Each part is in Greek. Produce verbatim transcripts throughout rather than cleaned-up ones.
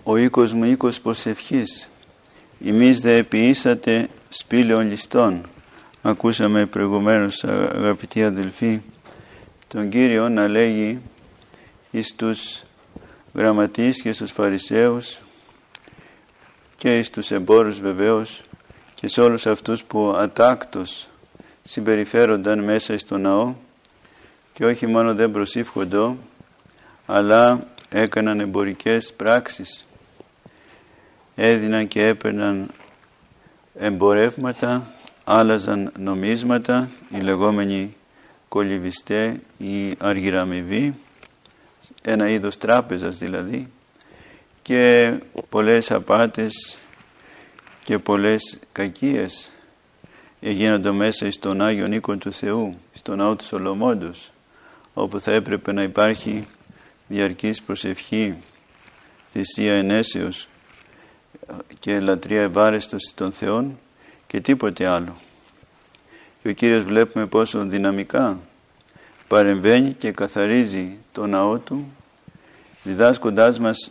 ο οίκος μου οίκος προσευχής, ημείς δε ποιήσατε σπήλαιων ληστών. Ακούσαμε προηγουμένως, αγαπητοί αδελφοί, τον Κύριο να λέγει εις τους γραμματείς και στους Φαρισαίους και εις τους εμπόρους βεβαίως και σε όλους αυτούς που ατάκτως συμπεριφέρονταν μέσα στο ναό και όχι μόνο δεν προσήφχοντο, αλλά έκαναν εμπορικές πράξεις, έδιναν και έπαιρναν εμπορεύματα, άλλαζαν νομίσματα, οι λεγόμενοι κολυβιστέ ή αργυραμοιβοί, ένα είδος τράπεζας δηλαδή, και πολλές απάτες και πολλές κακίες γίνονται μέσα στον Άγιον Οίκο του Θεού, στον Ναό του Σολομώντος, όπου θα έπρεπε να υπάρχει διαρκής προσευχή, θυσία ενέσεως και λατρεία ευάρεστος των Θεών και τίποτε άλλο. Και ο Κύριος βλέπουμε πόσο δυναμικά παρεμβαίνει και καθαρίζει το ναό Του, διδάσκοντάς μας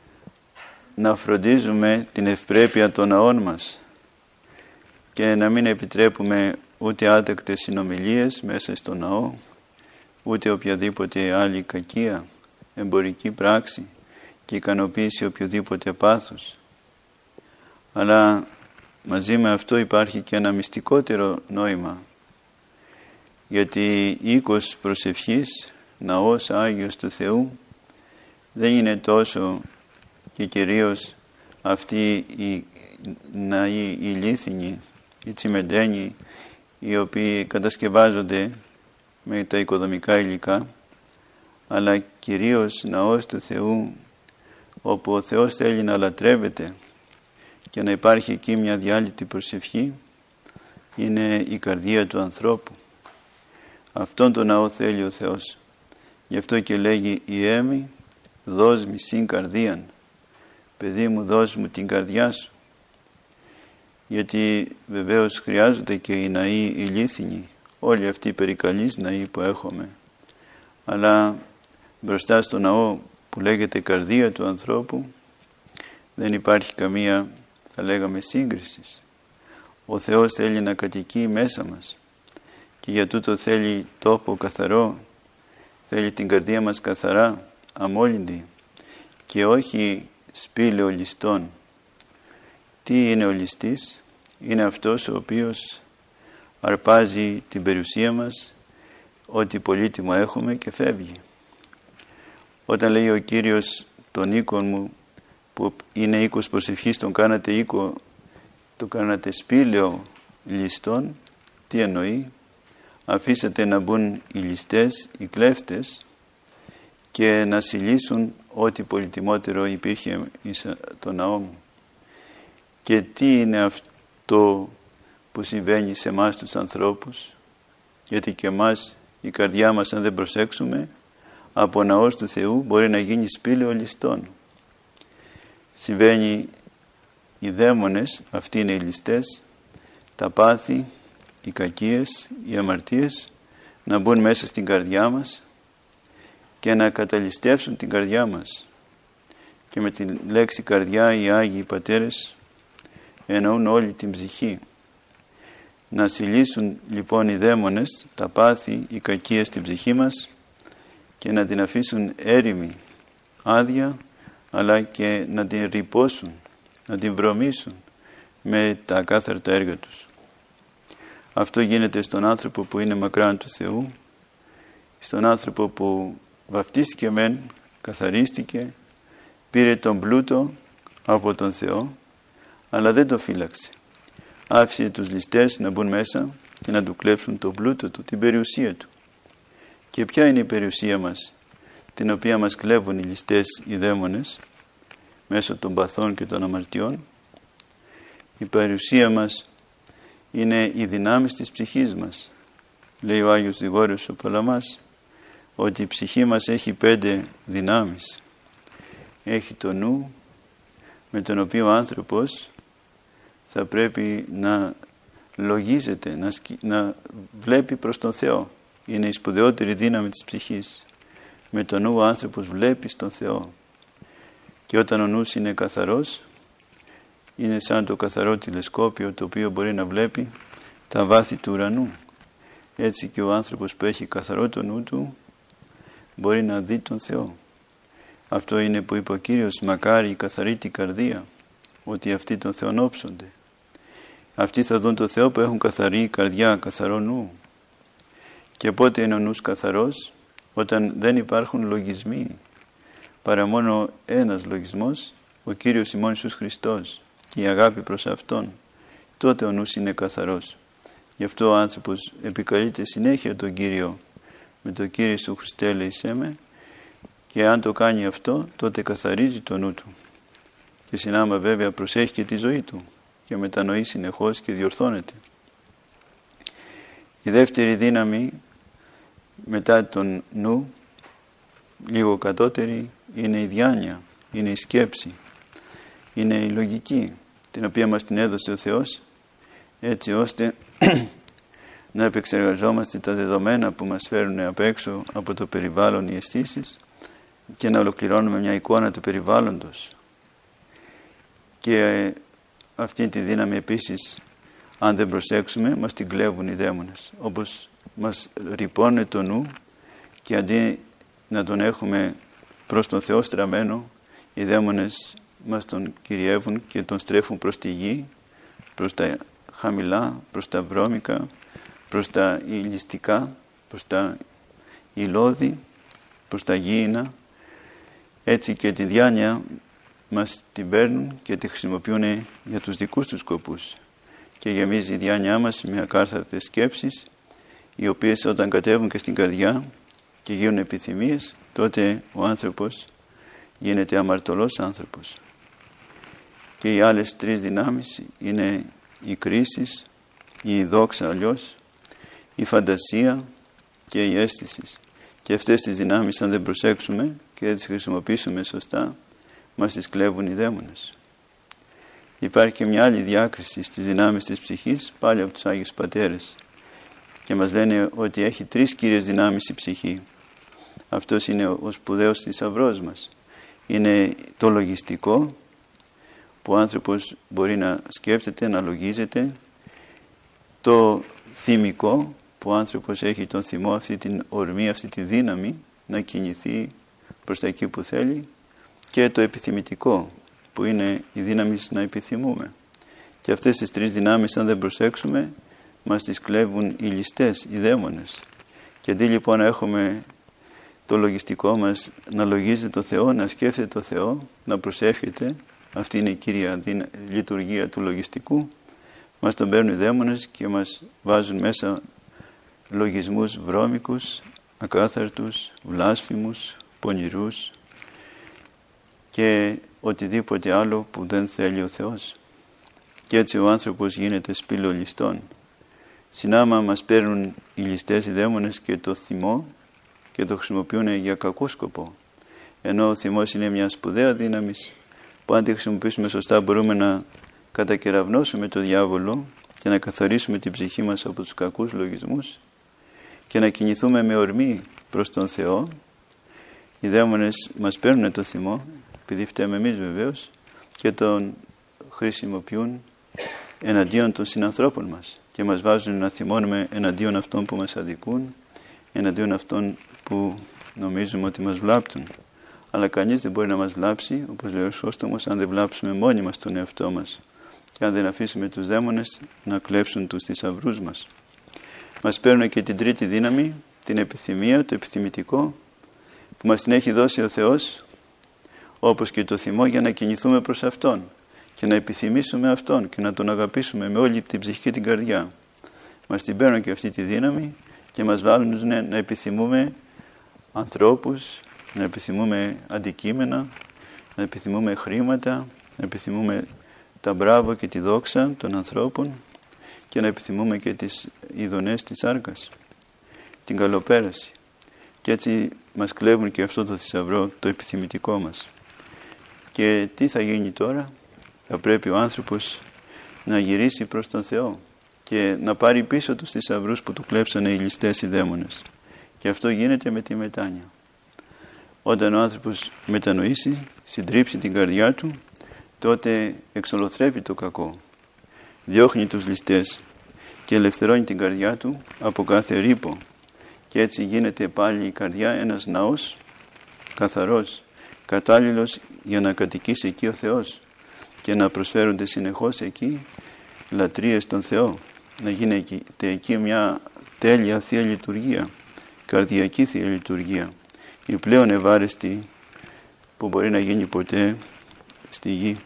να φροντίζουμε την ευπρέπεια των ναών μας και να μην επιτρέπουμε ούτε άτακτες συνομιλίες μέσα στο ναό, ούτε οποιαδήποτε άλλη κακία, εμπορική πράξη και ικανοποίηση οποιοδήποτε πάθους. Αλλά μαζί με αυτό υπάρχει και ένα μυστικότερο νόημα, γιατί οίκος προσευχής, ναός Άγιος του Θεού, δεν είναι τόσο και κυρίως αυτοί οι ναοί, οι ηλίθινοι, οι τσιμεντένοι, οι οποίοι κατασκευάζονται με τα οικοδομικά υλικά, αλλά κυρίως ναός του Θεού, όπου ο Θεός θέλει να λατρεύεται και να υπάρχει εκεί μια διάλειπτη προσευχή, είναι η καρδία του ανθρώπου. Αυτόν τον ναό θέλει ο Θεός. Γι' αυτό και λέγει «Ιέ μη, δώσ' μη συν καρδίαν». Παιδί μου, δώσ' μου την καρδιά σου. Γιατί βεβαίως χρειάζονται και οι ναοί ηλίθινοι, όλοι αυτοί οι περικαλείς ναοί που έχουμε. Αλλά μπροστά στο ναό που λέγεται καρδία του ανθρώπου δεν υπάρχει καμία, θα λέγαμε, σύγκριση. Ο Θεός θέλει να κατοικεί μέσα μας και για τούτο θέλει τόπο καθαρό, θέλει την καρδία μας καθαρά, αμόλυντη και όχι σπήλαιο ληστών. Τι είναι ο ληστής? Είναι αυτός ο οποίος αρπάζει την περιουσία μας, ό,τι πολύτιμο έχουμε και φεύγει. Όταν λέει ο Κύριος τον οίκο μου, που είναι οίκος προσευχής, τον κάνατε οίκο, το κάνατε σπήλαιο ληστών, τι εννοεί? Αφήσατε να μπουν οι ληστές, οι κλέφτες και να συλλήσουν ό,τι πολυτιμότερο υπήρχε στο ναό μου. Και τι είναι αυτό που συμβαίνει σε εμάς τους ανθρώπους? Γιατί και εμάς η καρδιά μας, αν δεν προσέξουμε, από ναός του Θεού μπορεί να γίνει σπήλαιο ληστών. Συμβαίνει οι δαίμονες, αυτοί είναι οι ληστές, τα πάθη, οι κακίες, οι αμαρτίες να μπουν μέσα στην καρδιά μας και να καταλυστεύσουν την καρδιά μας. Και με τη λέξη καρδιά οι Άγιοι Πατέρες εννοούν όλη την ψυχή. Να συλλήσουν λοιπόν οι δαίμονες, τα πάθη, οι κακίες στην ψυχή μας και να την αφήσουν έρημη, άδεια, αλλά και να την ρυπώσουν, να την βρωμίσουν με τα ακάθαρτα έργα τους. Αυτό γίνεται στον άνθρωπο που είναι μακράν του Θεού, στον άνθρωπο που βαφτίστηκε μεν, καθαρίστηκε, πήρε τον πλούτο από τον Θεό, αλλά δεν το φύλαξε. Άφησε τους ληστές να μπουν μέσα και να του κλέψουν τον πλούτο του, την περιουσία του. Και ποια είναι η περιουσία μας, την οποία μας κλέβουν οι ληστές, οι δαίμονες, μέσω των παθών και των αμαρτιών? Η περιουσία μας είναι οι δυνάμεις της ψυχής μας. Λέει ο Άγιος Γρηγόριος ο Παλαμάς ότι η ψυχή μας έχει πέντε δυνάμεις. Έχει το νου, με τον οποίο ο άνθρωπος θα πρέπει να λογίζεται, να, σκ... να βλέπει προς τον Θεό. Είναι η σπουδαιότερη δύναμη της ψυχής. Με το νου ο άνθρωπος βλέπει στον Θεό. Και όταν ο νους είναι καθαρός, είναι σαν το καθαρό τηλεσκόπιο το οποίο μπορεί να βλέπει τα βάθη του ουρανού. Έτσι και ο άνθρωπος που έχει καθαρό το νου του μπορεί να δει τον Θεό. Αυτό είναι που είπε ο Κύριος, μακάρι η καθαρή την καρδία, ότι αυτοί τον Θεόν όψονται. Αυτοί θα δουν τον Θεό που έχουν καθαρή καρδιά, καθαρό νου. Και πότε είναι ο νους καθαρός? Όταν δεν υπάρχουν λογισμοί, παρά μόνο ένας λογισμός, ο Κύριος ημών Ιησούς Χριστός και η αγάπη προς Αυτόν, τότε ο νους είναι καθαρός. Γι' αυτό ο άνθρωπος επικαλείται συνέχεια τον Κύριο, με το Κύριε Σου Χριστέ ελέησέ με, και αν το κάνει αυτό, τότε καθαρίζει το νου του. Και συνάμα βέβαια προσέχει και τη ζωή του και μετανοεί συνεχώς και διορθώνεται. Η δεύτερη δύναμη μετά τον νου, λίγο κατώτερη, είναι η διάνοια, είναι η σκέψη, είναι η λογική, την οποία μας την έδωσε ο Θεός, έτσι ώστε να επεξεργαζόμαστε τα δεδομένα που μας φέρουν απ' έξω από το περιβάλλον οι αισθήσεις και να ολοκληρώνουμε μια εικόνα του περιβάλλοντος. Και αυτή τη δύναμη επίσης, αν δεν προσέξουμε, μας την κλέβουν οι δαίμονες. Όπως μας ρυπώνει το νου και αντί να τον έχουμε προς τον Θεό στραμμένο, οι δαίμονες μας τον κυριεύουν και τον στρέφουν προς τη γη, προς τα χαμηλά, προς τα βρώμικα, προς τα ηλιστικά, προς τα υλώδη, προς τα γήινα. Έτσι και τη διάνοια μας την παίρνουν και τη χρησιμοποιούν για τους δικούς τους σκοπούς. Και γεμίζει η διάνοιά μας με ακάρθαρτες σκέψεις, οι οποίες όταν κατέβουν και στην καρδιά και γίνουν επιθυμίες, τότε ο άνθρωπος γίνεται αμαρτωλός άνθρωπος. Και οι άλλες τρεις δυνάμεις είναι η κρίση, η δόξα αλλιώς, η φαντασία και η αίσθηση. Και αυτές τις δυνάμεις, αν δεν προσέξουμε και δεν τις χρησιμοποιήσουμε σωστά, μας τις κλέβουν οι δαίμονες. Υπάρχει και μια άλλη διάκριση στις δυνάμεις της ψυχής, πάλι από τους Άγιους Πατέρες, και μας λένε ότι έχει τρεις κύριες δυνάμεις η ψυχή. Αυτός είναι ο σπουδαίος θησαυρός μας. Είναι το λογιστικό, που ο άνθρωπος μπορεί να σκέφτεται, να λογίζεται, το θυμικό, που ο άνθρωπος έχει τον θυμό, αυτή την ορμή, αυτή τη δύναμη να κινηθεί προς τα εκεί που θέλει, και το επιθυμητικό, που είναι η δύναμη να επιθυμούμε. Και αυτές τις τρεις δυνάμεις, αν δεν προσέξουμε, μας τις κλέβουν οι ληστές, οι δαίμονες. Και αντί λοιπόν να έχουμε το λογιστικό μας να λογίζεται το Θεό, να σκέφτεται το Θεό, να προσεύχεται, αυτή είναι η κύρια λειτουργία του λογιστικού, μας τον παίρνουν οι δαίμονες και μας βάζουν μέσα λογισμούς βρώμικους, ακάθαρτους, βλάσφημους, πονηρούς και οτιδήποτε άλλο που δεν θέλει ο Θεός. Και έτσι ο άνθρωπος γίνεται σπήλο ληστών. Συνάμα μας παίρνουν οι ληστές, οι δαίμονες, και το θυμό και το χρησιμοποιούν για κακό σκοπό. Ενώ ο θυμός είναι μια σπουδαία δύναμη που αν τη χρησιμοποιήσουμε σωστά μπορούμε να κατακεραυνώσουμε το διάβολο και να καθαρίσουμε την ψυχή μας από τους κακούς λογισμούς και να κινηθούμε με ορμή προς τον Θεό. Οι δαίμονες μας παίρνουν το θυμό, επειδή φταίμε εμείς βεβαίως, και τον χρησιμοποιούν εναντίον των συνανθρώπων μας και μας βάζουν να θυμώνουμε εναντίον αυτών που μας αδικούν, εναντίον αυτών που νομίζουμε ότι μας βλάπτουν. Αλλά κανείς δεν μπορεί να μας βλάψει, όπως λέει ο Σώστομος, αν δεν βλάψουμε μόνοι μας τον εαυτό μας και αν δεν αφήσουμε τους δαίμονες να κλέψουν τους θησαυρούς μας. Μας παίρνουν και την τρίτη δύναμη, την επιθυμία, το επιθυμητικό, που μας την έχει δώσει ο Θεός, όπως και το θυμό, για να κινηθούμε προς Αυτόν και να επιθυμήσουμε Αυτόν και να Τον αγαπήσουμε με όλη την ψυχή και την καρδιά. Μας την παίρνουν και αυτή τη δύναμη και μας βάλουν να επιθυμούμε ανθρώπους, να επιθυμούμε αντικείμενα, να επιθυμούμε χρήματα, να επιθυμούμε τα μπράβο και τη δόξα των ανθρώπων και να επιθυμούμε και τις ειδονές της σάρκας, την καλοπέραση. Και έτσι μας κλέβουν και αυτό το θησαυρό, το επιθυμητικό μας. Και τι θα γίνει τώρα? Θα πρέπει ο άνθρωπος να γυρίσει προς τον Θεό και να πάρει πίσω τους θησαυρούς που του κλέψανε οι ληστές, οι δαίμονες. Και αυτό γίνεται με τη μετάνοια. Όταν ο άνθρωπος μετανοήσει, συντρίψει την καρδιά του, τότε εξολοθρεύει το κακό. Διώχνει τους ληστές και ελευθερώνει την καρδιά του από κάθε ρήπο. Και έτσι γίνεται πάλι η καρδιά ένας ναός καθαρός, κατάλληλος για να κατοικήσει εκεί ο Θεός και να προσφέρονται συνεχώς εκεί λατρείες στον Θεό. Να γίνεται εκεί μια τέλεια Θεία Λειτουργία, καρδιακή Θεία Λειτουργία, η πλέον ευάρεστη που μπορεί να γίνει ποτέ στη γη.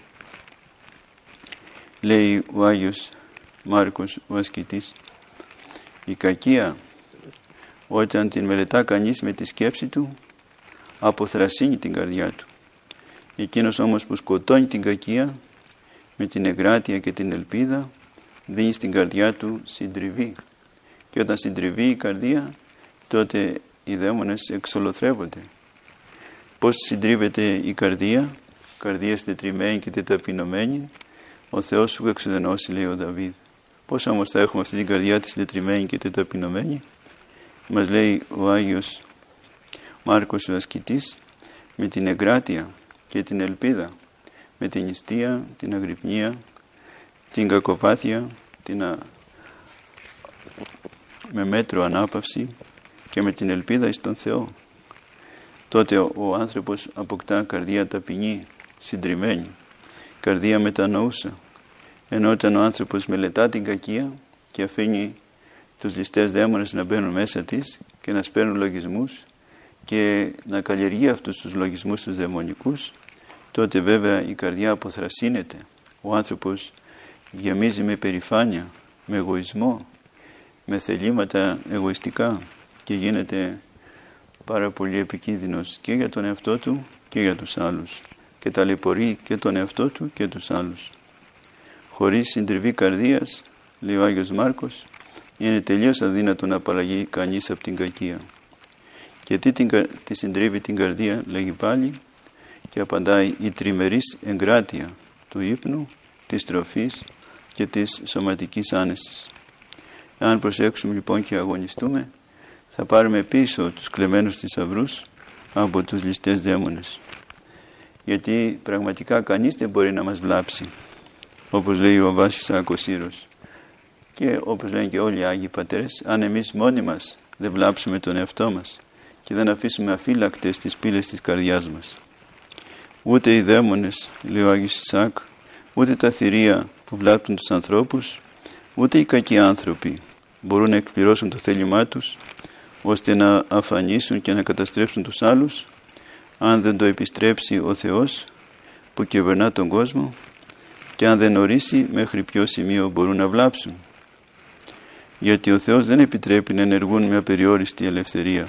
Λέει ο Άγιος Μάρκος ο ασκητής, η κακία όταν την μελετά κανείς με τη σκέψη του αποθρασύνει την καρδιά του. Εκείνος όμως που σκοτώνει την κακία με την εγκράτεια και την ελπίδα δίνει στην καρδιά του συντριβή. Και όταν συντριβεί η καρδία, τότε οι δαίμονες εξολοθρεύονται. Πώς συντρίβεται η καρδία? Καρδία τετριμένη και τεταπεινωμένη, ο Θεός σου εξουδενώσει, λέει ο Δαβίδ. Πώς όμως θα έχουμε αυτή την καρδιά της τετριμένη και τεταπεινωμένη? Μας λέει ο Άγιος Μάρκος ο ασκητής, με την εγκράτεια και την ελπίδα, με την νηστεία, την αγρυπνία, την κακοπάθεια, την α... με μέτρο ανάπαυση και με την ελπίδα εις τον Θεό. Τότε ο, ο άνθρωπος αποκτά καρδία ταπεινή, συντριμμένη, καρδία μετανοούσα. Ενώ όταν ο άνθρωπος μελετά την κακία και αφήνει τους ληστές δαίμονες να μπαίνουν μέσα της και να σπέρνουν λογισμούς και να καλλιεργεί αυτούς τους λογισμούς τους δαιμονικούς, τότε βέβαια η καρδιά αποθρασύνεται. Ο άνθρωπος γεμίζει με περηφάνεια, με εγωισμό, με θελήματα εγωιστικά και γίνεται πάρα πολύ επικίνδυνος και για τον εαυτό του και για τους άλλους και ταλαιπωρεί και τον εαυτό του και τους άλλους. Χωρίς συντριβή καρδίας, λέει ο Άγιος Μάρκος, είναι τελείως αδύνατο να απαλλαγεί κανείς από την κακία. Και τι την, τη συντρίβει την καρδία, λέγει πάλι, και απαντάει η τριμερής εγκράτεια του ύπνου, της τροφής και της σωματικής άνεσης. Αν προσέξουμε λοιπόν και αγωνιστούμε, θα πάρουμε πίσω τους κλεμμένους θησαυρούς από τους ληστές δαίμονες. Γιατί πραγματικά κανείς δεν μπορεί να μας βλάψει, όπως λέει ο Βάσης Ακοσύρος. Και όπως λένε και όλοι οι Άγιοι Πατέρες, αν εμείς μόνοι μας δεν βλάψουμε τον εαυτό μας και δεν αφήσουμε αφύλακτες τις πύλες της καρδιάς μας. Ούτε οι δαίμονες, λέει ο Άγιος Ισαάκ, ούτε τα θηρία που βλάπτουν τους ανθρώπους, ούτε οι κακοί άνθρωποι μπορούν να εκπληρώσουν το θέλημά τους, ώστε να αφανίσουν και να καταστρέψουν τους άλλους, αν δεν το επιστρέψει ο Θεός που κυβερνά τον κόσμο και αν δεν ορίσει μέχρι ποιο σημείο μπορούν να βλάψουν. Γιατί ο Θεός δεν επιτρέπει να ενεργούν με απεριόριστη ελευθερία.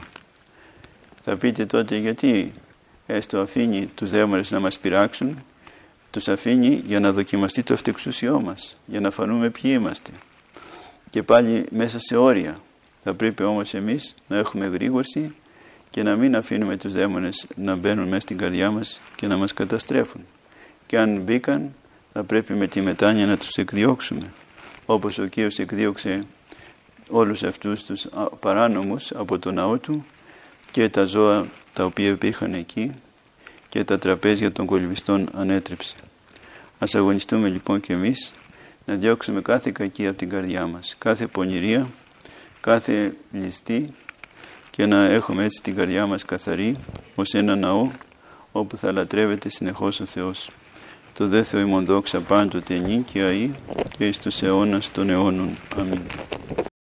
Θα πείτε τότε γιατί έστω αφήνει τους δαίμονες να μας πειράξουν, τους αφήνει για να δοκιμαστεί το αυτεξουσιό μας, για να φανούμε ποιοι είμαστε. Και πάλι μέσα σε όρια. Θα πρέπει όμως εμείς να έχουμε γρήγορση και να μην αφήνουμε τους δαίμονες να μπαίνουν μέσα στην καρδιά μας και να μας καταστρέφουν. Και αν μπήκαν, θα πρέπει με τη μετάνοια να τους εκδιώξουμε. Όπως ο Κύριος εκδίωξε όλους αυτούς τους παράνομους από το ναό του και τα ζώα τα οποία υπήρχαν εκεί και τα τραπέζια των κολυμβιστών ανέτρεψε. Ας αγωνιστούμε λοιπόν και εμείς να διώξουμε κάθε κακία από την καρδιά μας, κάθε πονηρία, κάθε ληστή και να έχουμε έτσι την καρδιά μας καθαρή ως ένα ναό όπου θα λατρεύεται συνεχώς ο Θεός. Το δε Θεό ημών δόξα πάντοτε νυν και αεί και εις τους αιώνας των αιώνων. Αμήν.